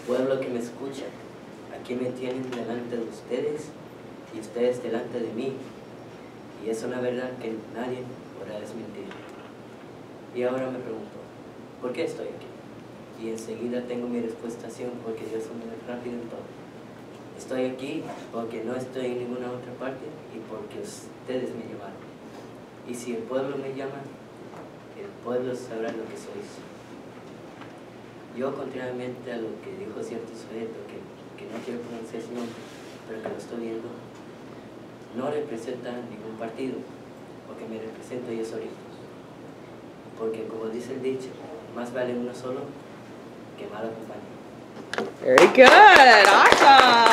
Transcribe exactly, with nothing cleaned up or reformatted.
pueblo que me escucha, aquí me tienen delante de ustedes y ustedes delante de mí. Y es una verdad que nadie podrá desmentir. Y ahora me pregunto, ¿por qué estoy aquí? Y enseguida tengo mi respuesta, porque Dios es muy rápido en todo. Estoy aquí porque no estoy en ninguna otra parte y porque ustedes me llamaron. Y si el pueblo me llama, el pueblo sabrá lo que sois. Yo, contrariamente a lo que dijo cierto sujeto, que, que no quiero pronunciar su nombre, pero que lo estoy viendo, no representa ningún partido, porque me represento yo solito. Porque como dice el dicho, más vale uno solo que mal acompañado. Very good. Awesome.